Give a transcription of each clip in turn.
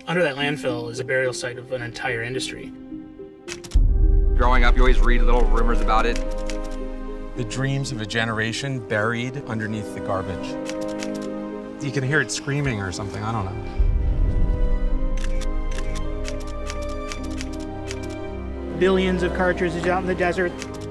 Under that landfill is a burial site of an entire industry. Growing up, you always read little rumors about it. The dreams of a generation buried underneath the garbage. You can hear it screaming or something, I don't know. Billions of cartridges out in the desert.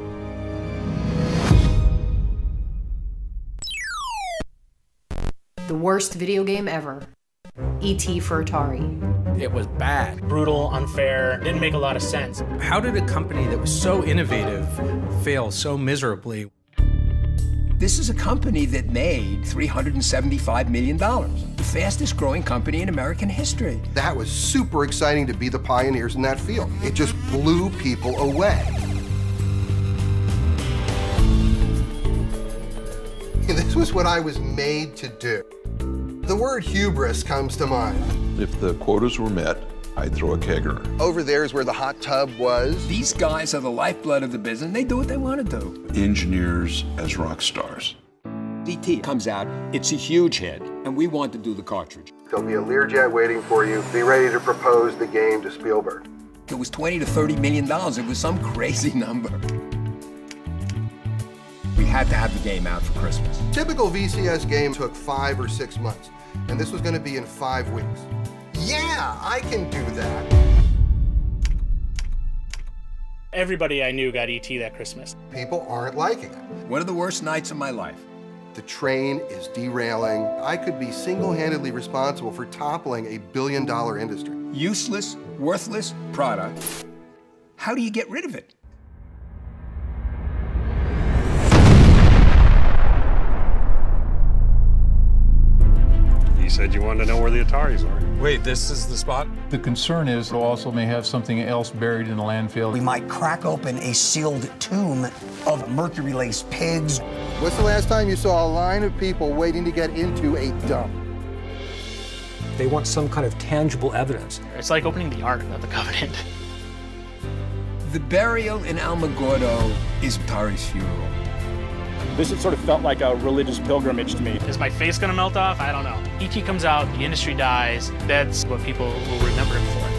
The worst video game ever. E.T. for Atari. It was bad. Brutal, unfair, didn't make a lot of sense. How did a company that was so innovative fail so miserably? This is a company that made $375 million, the fastest growing company in American history. That was super exciting to be the pioneers in that field. It just blew people away. This was what I was made to do. The word hubris comes to mind. If the quotas were met, I'd throw a kegger. Over there is where the hot tub was. These guys are the lifeblood of the business. They do what they want to do. Engineers as rock stars. E.T. comes out, it's a huge hit, and we want to do the cartridge. There'll be a Learjet waiting for you. Be ready to propose the game to Spielberg. It was $20 to $30 million. It was some crazy number. We had to have the game out for Christmas. Typical VCS game took 5 or 6 months, and this was going to be in 5 weeks. Yeah, I can do that. Everybody I knew got E.T. that Christmas. People aren't liking it. One of the worst nights of my life. The train is derailing. I could be single-handedly responsible for toppling a billion-dollar industry. Useless, worthless product. How do you get rid of it? You said you wanted to know where the Ataris are. Wait, this is the spot? The concern is it also may have something else buried in the landfill. We might crack open a sealed tomb of mercury-laced pigs. What's the last time you saw a line of people waiting to get into a dump? They want some kind of tangible evidence. It's like opening the Ark of the Covenant. The burial in Alamogordo is Atari's funeral. This sort of felt like a religious pilgrimage to me. Is my face gonna melt off? I don't know. E.T. comes out, the industry dies. That's what people will remember it for.